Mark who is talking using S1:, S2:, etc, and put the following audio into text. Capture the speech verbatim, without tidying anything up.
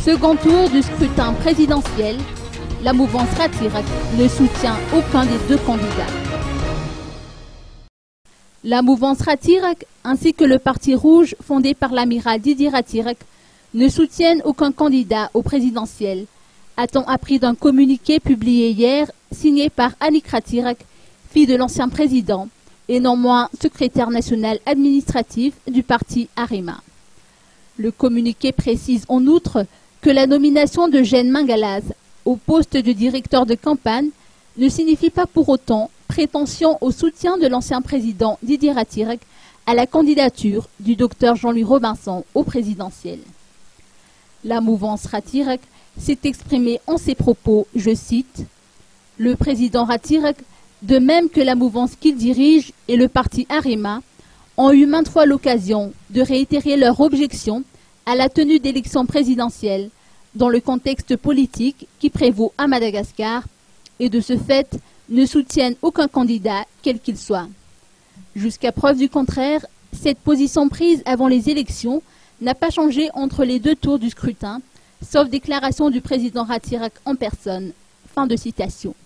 S1: Second tour du scrutin présidentiel, la mouvance Ratirak ne soutient aucun des deux candidats. La mouvance Ratirak ainsi que le Parti rouge fondé par l'amiral Didier Ratirak ne soutiennent aucun candidat au présidentiel, a-t-on appris d'un communiqué publié hier signé par Annick Ratirak, fille de l'ancien président et non moins secrétaire national administratif du parti Arima. Le communiqué précise en outre que la nomination de Jeanne Mangalaz au poste de directeur de campagne ne signifie pas pour autant prétention au soutien de l'ancien président Didier Ratirak à la candidature du docteur Jean-Louis Robinson au présidentiel. La mouvance Ratirak s'est exprimée en ces propos, je cite, « Le président Ratirak, de même que la mouvance qu'il dirige et le parti Arima, ont eu maintes fois l'occasion de réitérer leur objection à la tenue d'élections présidentielles dans le contexte politique qui prévaut à Madagascar et de ce fait ne soutiennent aucun candidat quel qu'il soit. Jusqu'à preuve du contraire, cette position prise avant les élections n'a pas changé entre les deux tours du scrutin, sauf déclaration du président Ratirak en personne. » Fin de citation.